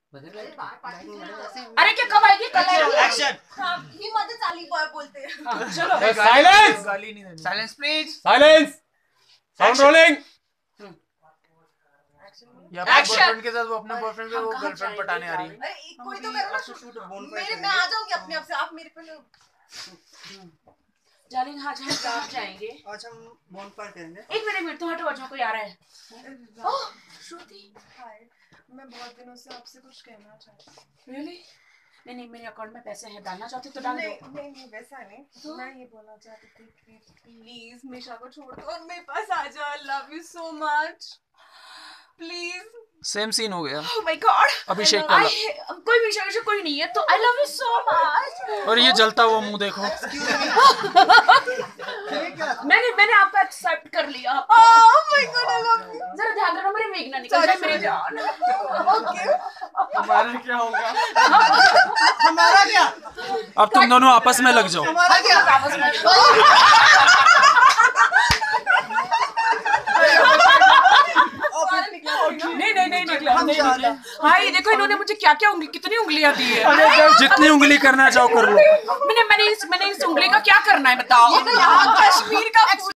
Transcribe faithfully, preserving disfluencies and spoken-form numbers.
अरे क्या कब आएगी? कल आएगी। एक्शन। ही मदद आली बॉय बोलते हैं। चलो साइलेंस, गाली नहीं देनी। Silence please. Silence, sound rolling. या बॉयफ्रेंड के साथ वो अपने बॉयफ्रेंड को वो गर्लफ्रेंड पटाने आ रही है। अरे कोई तो करो ना, मेरे मैं आ जाऊंगी अपने आप से, आप मेरे पे डार्लिंग आज हम कहाँ जाएंगे? आज हम बॉनफायर करेंगे। एक मिनट मिनट तो हटो, आज कोई आ रहा है। ओह श्रुति, हाय, मैं बहुत दिनों से आपसे कुछ कहना चाहती हूँ। रियली? नहीं नहीं, मेरे अकाउंट में पैसे हैं, डालना चाहते तो डाल दो। नहीं नहीं नहीं वैसा नहीं तो? मैं ये बोलना चाहती थी कि प्लीज मिशा को छोड़ दो और मेरे पास आ जा। I love you so much, please. Same scene हो गया। ओह माय गॉड, अभिषेक वाला। कोई मिशा विशा कोई नहीं है तो I love you so much. और ये जलता हुआ मुंह देखो। मैंने मैंने आपको एक्सेप्ट कर लिया। Oh my god, I love you. जरा ध्यान रखना मेरे वेग ना निकल जाए मेरी जान। ओके, हमारा क्या होगा? हमारा क्या? अब तुम दोनों आपस में लग जाओ। हमारा क्या? आपस में नहीं नहीं नहीं निकला, नहीं निकला। भाई देखो इन्होंने मुझे क्या क्या उंगली, कितनी उंगलियां दी है। जितनी उंगली करना चाहो कर लो। मैंने मैंने इस मैंने इस उंगली का क्या करना है बताओ? कश्मीर का